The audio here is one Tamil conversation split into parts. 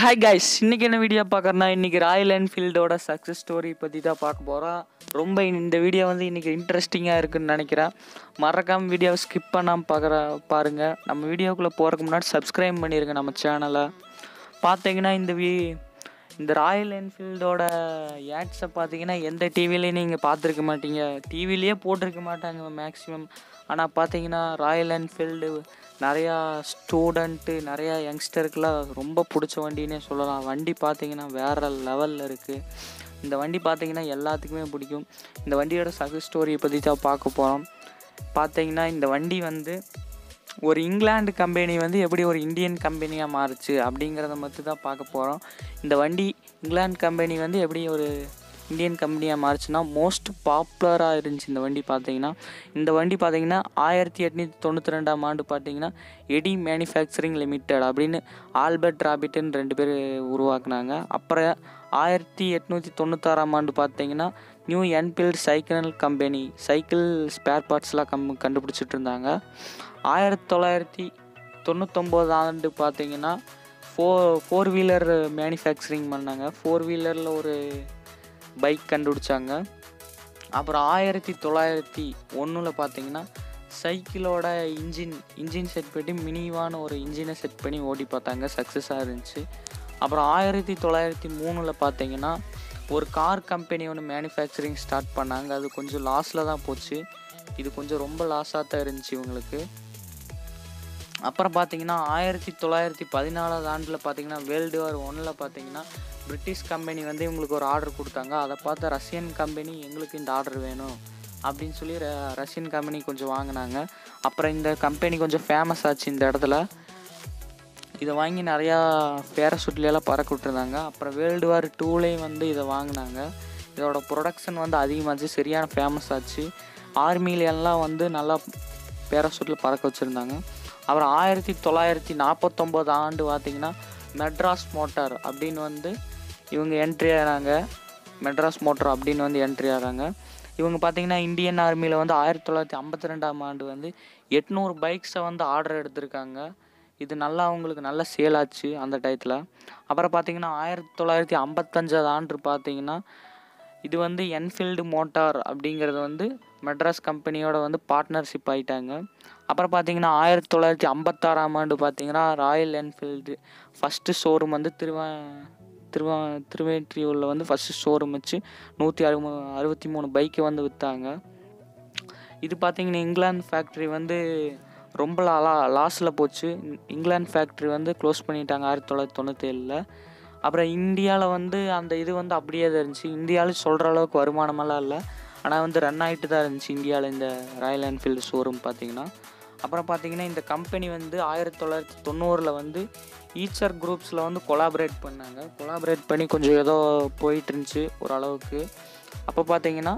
ஹாய் கைஸ், இன்றைக்கி என்ன வீடியோ பார்க்குறேன்னா, இன்றைக்கி ராயல் என்ஃபீல்டோட சக்ஸஸ் ஸ்டோரி பற்றி தான் பார்க்க போகிறோம். ரொம்ப இந்த வீடியோ வந்து இன்றைக்கி இன்ட்ரெஸ்டிங்காக இருக்குதுன்னு நினைக்கிறேன். மறக்காமல் வீடியோவை ஸ்கிப் பண்ணாமல் பாருங்கள். நம்ம வீடியோக்குள்ளே போகிறதுக்கு முன்னாடி சப்ஸ்கிரைப் பண்ணிடுங்க நம்ம சேனலை. பார்த்தீங்கன்னா இந்த ராயல் என்ஃபீல்டோட ஆட்ஸை பார்த்தீங்கன்னா எந்த டிவிலையும் நீங்கள் பார்த்துருக்க மாட்டீங்க. டிவிலேயே போட்டிருக்க மாட்டாங்க மேக்ஸிமம். ஆனால் பார்த்தீங்கன்னா ராயல் என்ஃபீல்டு நிறையா ஸ்டூடெண்ட்டு நிறையா யங்ஸ்டருக்கெலாம் ரொம்ப பிடிச்ச வண்டின்னே சொல்லலாம். வண்டி பார்த்தீங்கன்னா வேறு லெவலில் இருக்குது. இந்த வண்டி பார்த்தீங்கன்னா எல்லாத்துக்குமே பிடிக்கும். இந்த வண்டியோட சக்ஸஸ் ஸ்டோரியை பற்றி தான் பார்க்க போகிறோம். பார்த்தீங்கன்னா இந்த வண்டி வந்து ஒரு இங்கிலாந்து கம்பெனி வந்து எப்படி ஒரு இந்தியன் கம்பெனியாக மாறுச்சு அப்படிங்கிறத மட்டும் தான் பார்க்க போகிறோம். இந்த வண்டி இங்கிலாந்து கம்பெனி வந்து எப்படி ஒரு இந்தியன் கம்பெனியாக மாறுச்சுன்னா மோஸ்ட் பாப்புலராக இருந்துச்சு இந்த வண்டி. இந்த வண்டி பார்த்தீங்கன்னா 1892ஆம் ஆண்டு பார்த்தீங்கன்னா எடி மேனுஃபேக்சரிங் லிமிடெட் அப்படின்னு ஆல்பர்ட் ராபிட்டன் 2 பேர் உருவாக்குனாங்க. அப்புறம் 1896ஆம் ஆண்டு பார்த்தீங்கன்னா new Enfield cycle company cycle spare பார்ட்ஸ்லாம் கண்டுபிடிச்சிட்டு இருந்தாங்க. 1999 ஆண்டு பார்த்தீங்கன்னா ஃபோர் வீலர் மேனுஃபேக்சரிங் பண்ணாங்க. 4 வீலரில் ஒரு பைக் கண்டுபிடிச்சாங்க. அப்புறம் 1901 பார்த்தீங்கன்னா சைக்கிளோட இன்ஜின் செட் பண்ணி மினிவான ஒரு இன்ஜினை செட் பண்ணி ஓட்டி பார்த்தாங்க. சக்ஸஸாக இருந்துச்சு. அப்புறம் 1903 பார்த்தீங்கன்னா ஒரு கார் கம்பெனி ஒன்று மேனுஃபேக்சரிங் ஸ்டார்ட் பண்ணாங்க. அது கொஞ்சம் லாஸில் தான் போச்சு. இது கொஞ்சம் ரொம்ப லாஸாக தான் இருந்துச்சு இவங்களுக்கு. அப்புறம் பார்த்தீங்கன்னா 1914 ஆண்டில் பார்த்தீங்கன்னா வேர்ல்டு வார் 1 பார்த்தீங்கன்னா பிரிட்டிஷ் கம்பெனி வந்து இவங்களுக்கு ஒரு ஆர்டர் கொடுத்தாங்க. அதை பார்த்து ரஷ்யன் கம்பெனி எங்களுக்கு இந்த ஆர்டர் வேணும் அப்படின்னு சொல்லி ரஷ்யன் கம்பெனி கொஞ்சம் வாங்கினாங்க. அப்புறம் இந்த கம்பெனி கொஞ்சம் ஃபேமஸ் ஆச்சு இந்த இடத்துல. இதை வாங்கி நிறையா பேராசூட்லையெல்லாம் பறக்க விட்டுருந்தாங்க. அப்புறம் வேர்ல்டு வார் 2லேயும் வந்து இதை வாங்கினாங்க. இதோட ப்ரொடக்ஷன் வந்து அதிகமாச்சு, சரியான ஃபேமஸ் ஆச்சு. ஆர்மியிலெல்லாம் வந்து நல்லா பேராசூட்டில் பறக்க வச்சுருந்தாங்க. அப்புறம் 1949 ஆண்டு பார்த்திங்கன்னா மெட்ராஸ் மோட்டார் அப்படின்னு வந்து இவங்க என்ட்ரி ஆகிறாங்க. மெட்ராஸ் மோட்டார் அப்படின்னு வந்து என்ட்ரி ஆகிறாங்க. இவங்க பார்த்திங்கன்னா இந்தியன் ஆர்மியில் வந்து 1952ஆம் ஆண்டு வந்து 800 பைக்ஸை வந்து ஆர்டர் எடுத்திருக்காங்க. இது நல்லா அவங்களுக்கு நல்ல சேல் ஆச்சு அந்த டயத்தில். அப்புறம் பார்த்திங்கன்னா 1955 ஆண்டு பார்த்திங்கன்னா இது வந்து என்ஃபீல்டு மோட்டார் அப்படிங்கிறது வந்து மெட்ராஸ் கம்பெனியோட வந்து பார்ட்னர்ஷிப் ஆகிட்டாங்க. அப்புறம் பார்த்திங்கன்னா 1956ஆம் ஆண்டு பார்த்திங்கன்னா ராயல் என்ஃபீல்டு ஃபஸ்ட்டு ஷோரூம் வந்து திருவெற்றியூரில் வந்து ஃபஸ்ட்டு ஷோரூம் வச்சு 163 பைக்கை வந்து விற்றாங்க. இது பார்த்திங்கன்னா இங்கிலாந்து ஃபேக்ட்ரி வந்து ரொம்ப லாஸில் போச்சு. இங்கிலாந்து ஃபேக்ட்ரி வந்து க்ளோஸ் பண்ணிட்டாங்க 1997. அப்புறம் இந்தியாவில் வந்து அந்த இது வந்து அப்படியே தான் இருந்துச்சு. இந்தியாவில் சொல்கிற அளவுக்கு வருமானமெல்லாம் இல்லை, ஆனால் வந்து ரன் ஆகிட்டு தான் இருந்துச்சு இந்தியாவில் இந்த ராயல் என்ஃபீல்டு ஷோரூம் பார்த்திங்கன்னா. அப்புறம் பார்த்திங்கன்னா இந்த கம்பெனி வந்து 1990 வந்து ஈச்சர் குரூப்ஸில் வந்து கொலாபரேட் பண்ணி கொஞ்சம் ஏதோ போயிட்டு இருந்துச்சு ஓரளவுக்கு. அப்போ பார்த்திங்கன்னா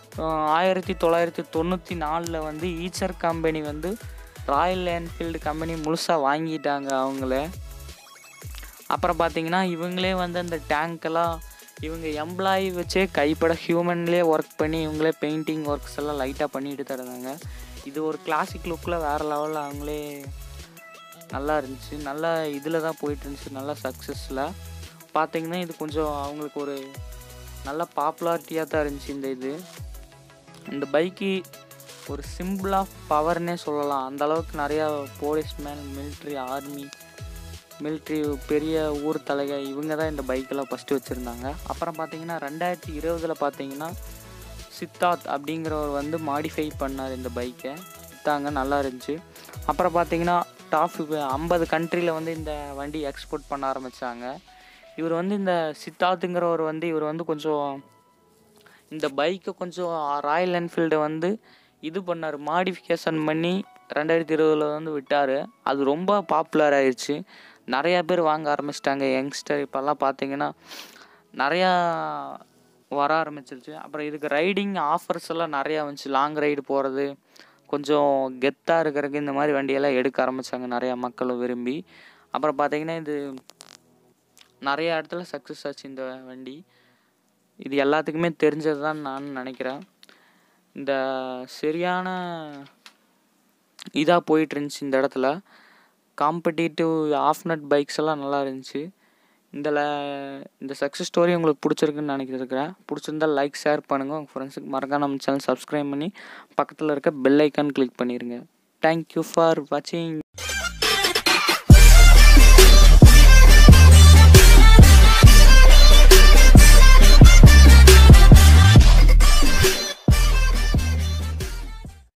1994 வந்து ஈச்சர் கம்பெனி வந்து ராயல் என்ஃபீல்டு கம்பெனி முழுசாக வாங்கிட்டாங்க அவங்களே. அப்புறம் பார்த்திங்கன்னா இவங்களே வந்து அந்த டேங்க்கெல்லாம் இவங்க எம்ப்ளாயி வச்சே கைப்பட ஹியூமன்லேயே ஒர்க் பண்ணி இவங்களே பெயிண்டிங் ஒர்க்ஸ் எல்லாம் லைட்டாக பண்ணிட்டு தருந்தாங்க. இது ஒரு கிளாசிக் லுக்கில் வேறு லெவலில் அவங்களே நல்லா இருந்துச்சு. நல்லா இதில் தான் போயிட்டு இருந்துச்சு, நல்லா சக்ஸஸில். பார்த்திங்கன்னா இது கொஞ்சம் அவங்களுக்கு ஒரு நல்ல பாப்புலாரிட்டியாக தான் இருந்துச்சு. இந்த பைக்கு ஒரு சிம்பிள் ஆஃப் பவர்னே சொல்லலாம். அந்தளவுக்கு நிறையா போலீஸ்மேன், மிலிட்ரி பெரிய ஊர் தலைக இவங்க தான் இந்த பைக்கெல்லாம் ஃபஸ்ட்டு வச்சுருந்தாங்க. அப்புறம் பார்த்திங்கன்னா 2020 பார்த்திங்கன்னா சித்தார்த் அப்படிங்கிறவர் வந்து மாடிஃபை பண்ணார் இந்த பைக்கை, விற்றாங்க, நல்லா இருந்துச்சு. அப்புறம் பார்த்திங்கன்னா டாப் 50 கண்ட்ரியில் வந்து இந்த வண்டி எக்ஸ்போர்ட் பண்ண ஆரம்பித்தாங்க. இவர் வந்து இந்த சித்தார்த்துங்கிறவர் வந்து இவர் வந்து கொஞ்சம் இந்த பைக்கை கொஞ்சம் ராயல் என்ஃபீல்டை வந்து இது பண்ணார், மாடிஃபிகேஷன் பண்ணி 2020 வந்து விட்டார். அது ரொம்ப பாப்புலர் ஆயிடுச்சு, நிறையா பேர் வாங்க ஆரம்பிச்சிட்டாங்க யங்ஸ்டர். இப்போல்லாம் பார்த்திங்கன்னா நிறையா வர ஆரம்பிச்சிருச்சு. அப்புறம் இதுக்கு ரைடிங் ஆஃபர்ஸ் எல்லாம் நிறையா வந்துச்சு. லாங் ரைடு போகிறது, கொஞ்சம் கெத்தாக இருக்கிறதுக்கு இந்த மாதிரி வண்டியெல்லாம் எடுக்க ஆரம்பித்தாங்க நிறையா மக்களும் விரும்பி. அப்புறம் பார்த்திங்கன்னா இது நிறையா இடத்துல சக்ஸஸ் ஆச்சு இந்த வண்டி. இது எல்லாத்துக்குமே தெரிஞ்சது தான் நான் நினைக்கிறேன். இந்த சரியான இதாக போயிட்டு இருந்துச்சு இந்த இடத்துல. காம்படிட்டிவ் ஆஃப் நட் பைக்ஸ் எல்லாம் நல்லா இருந்துச்சு. இந்த சக்ஸஸ் ஸ்டோரி உங்களுக்கு பிடிச்சிருக்குன்னு நினைக்கிறேன். பிடிச்சிருந்தால் லைக் ஷேர் பண்ணுங்கள். உங்கள் ஃப்ரெண்ட்ஸுக்கு மறக்காம நம்ம சேனல் சப்ஸ்கிரைப் பண்ணி பக்கத்தில் இருக்க பெல் ஐக்கான் கிளிக் பண்ணிடுங்க. தேங்க்யூ ஃபார் வாட்சிங்.